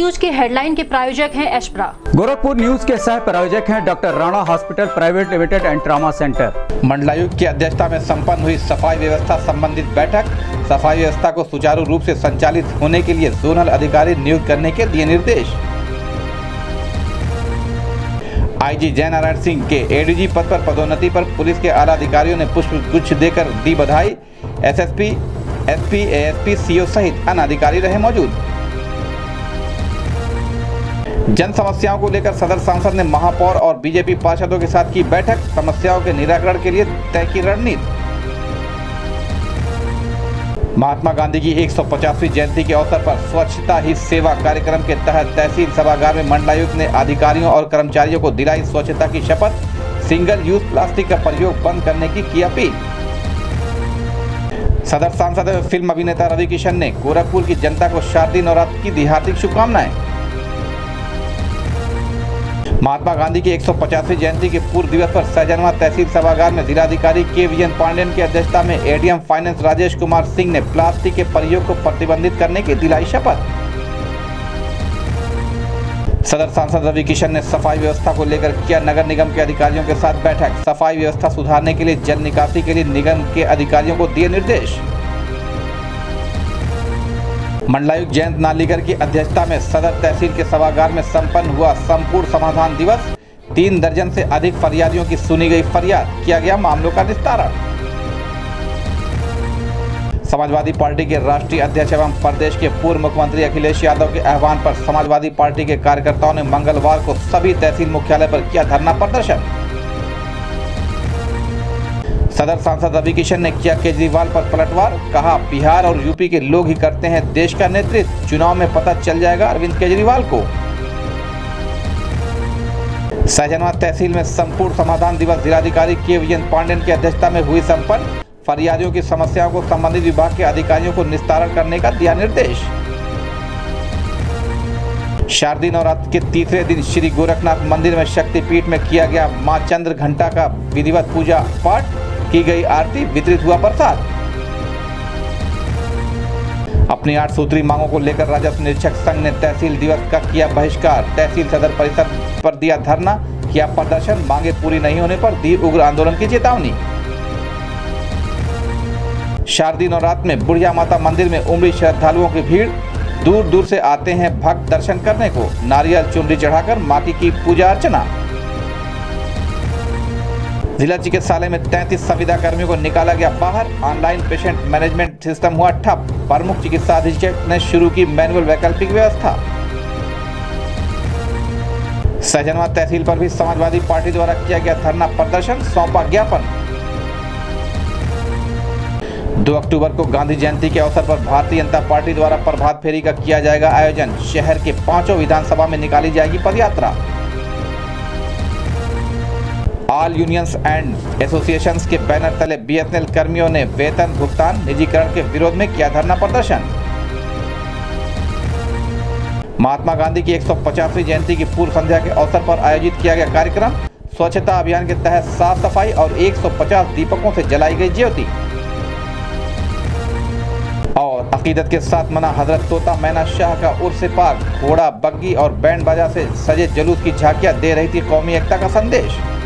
News के headline के प्रायोजक हैं एशप्रा। गोरखपुर न्यूज के सह प्रायोजक हैं doctor Rana hospital private limited and trauma centre. मंडलायुक्त की अध्यक्षता में संपन्न हुई सफाई व्यवस्था संबंधित बैठक। सफाई व्यवस्था को सुचारू रूप से संचालित होने के लिए जोनल अधिकारी नियुक्त करने के दिए निर्देश। आईजी जय नारायण सिंह के एडीजी पद पर पदोन्नति पर पुलिस के आला अधिकारियों ने पुष्प गुच्छ देकर दी बधाई। एसएसपी, एसपी, एएसपी, सीओ सहित अन्य अधिकारी रहे मौजूद। जन समस्याओं को लेकर सदर सांसद ने महापौर और बीजेपी पार्षदों के साथ की बैठक। समस्याओं के निराकरण के लिए तय की रणनीति। महात्मा गांधी की 150वीं जयंती के अवसर पर स्वच्छता ही सेवा कार्यक्रम के तहत तहसील सभागार में मंडलायुक्त ने अधिकारियों और कर्मचारियों को दिलाई स्वच्छता की शपथ। सिंगल यूज प्लास्टिक का प्रयोग बंद करने की अपील। सदर सांसद एवं फिल्म अभिनेता रवि किशन ने गोरखपुर की जनता को शारदीय नवरात्र की हार्दिक शुभकामनाएं। महात्मा गांधी की 150वीं जयंती के पूर्व दिवस पर सहजनवा तहसील सभागार में जिलाधिकारी के विजयन पांडेयन की अध्यक्षता में एडीएम फाइनेंस राजेश कुमार सिंह ने प्लास्टिक के प्रयोग को प्रतिबंधित करने की दिलाई शपथ। सदर सांसद रवि किशन ने सफाई व्यवस्था को लेकर किया नगर निगम के अधिकारियों के साथ बैठक। सफाई व्यवस्था सुधारने के लिए जल निकासी के लिए निगम के अधिकारियों को दिए निर्देश। मंडलायुक्त जयंत नालीकर की अध्यक्षता में सदर तहसील के सभागार में संपन्न हुआ संपूर्ण समाधान दिवस। 3 दर्जन से अधिक फरियादियों की सुनी गई फरियाद, किया गया मामलों का निस्तारण। समाजवादी पार्टी के राष्ट्रीय अध्यक्ष एवं प्रदेश के पूर्व मुख्यमंत्री अखिलेश यादव के आह्वान पर समाजवादी पार्टी के कार्यकर्ताओं ने मंगलवार को सभी तहसील मुख्यालय पर किया धरना प्रदर्शन। सदर सांसद रवि किशन ने किया केजरीवाल पर पलटवार। कहा, बिहार और यूपी के लोग ही करते हैं देश का नेतृत्व, चुनाव में पता चल जाएगा अरविंद केजरीवाल को। सहजनवा तहसील में संपूर्ण समाधान दिवस जिलाधिकारी के विजयन पांडेयन की अध्यक्षता में हुई संपन्न। फरियादियों की समस्याओं को संबंधित विभाग के अधिकारियों को निस्तारण करने का दिया निर्देश। शारदीय नवरात्र के तीसरे दिन श्री गोरखनाथ मंदिर में शक्तिपीठ में किया गया मां चंद्र घंटा का विधिवत पूजा पाठ, की गई आरती, वितरित हुआ प्रसाद। अपनी 8 सूत्री मांगों को लेकर राजस्व निरीक्षक संघ ने तहसील दिवस का किया बहिष्कार। तहसील सदर परिसर पर दिया धरना, किया प्रदर्शन। मांगे पूरी नहीं होने पर दी उग्र आंदोलन की चेतावनी। शारदीय नवरात्र में बुढ़िया माता मंदिर में उमड़ी श्रद्धालुओं की भीड़। दूर दूर से आते हैं भक्त दर्शन करने को। नारियल चुनरी चढ़ाकर मां की पूजा अर्चना। जिला चिकित्सालय में 33 संविदा कर्मियों को निकाला गया बाहर। ऑनलाइन पेशेंट मैनेजमेंट सिस्टम हुआ ठप। प्रमुख चिकित्सा अधीक्षक ने शुरू की मैनुअल वैकल्पिक व्यवस्था। सहजनवा तहसील पर भी समाजवादी पार्टी द्वारा किया गया धरना प्रदर्शन, सौंपा ज्ञापन। 2 अक्टूबर को गांधी जयंती के अवसर पर भारतीय जनता पार्टी द्वारा प्रभात फेरी का किया जाएगा आयोजन। शहर के 5 विधानसभा में निकाली जाएगी पदयात्रा। ऑल यूनियंस एंड एसोसिएशंस के बैनर तले बीएसएनएल कर्मियों ने वेतन भुगतान निजीकरण के विरोध में किया धरना प्रदर्शन। महात्मा गांधी की 150वीं जयंती की पूर्व संध्या के अवसर पर आयोजित किया गया कार्यक्रम। स्वच्छता अभियान के तहत साफ सफाई और 150 दीपकों से जलाई गई ज्योति। और अकीदत के साथ मना हजरत तोता मैना शाह का उर्स पाक। घोड़ा, बग्गी और बैंड बाजा से सजे जुलूस की झांकियां दे रही थी कौमी एकता का संदेश।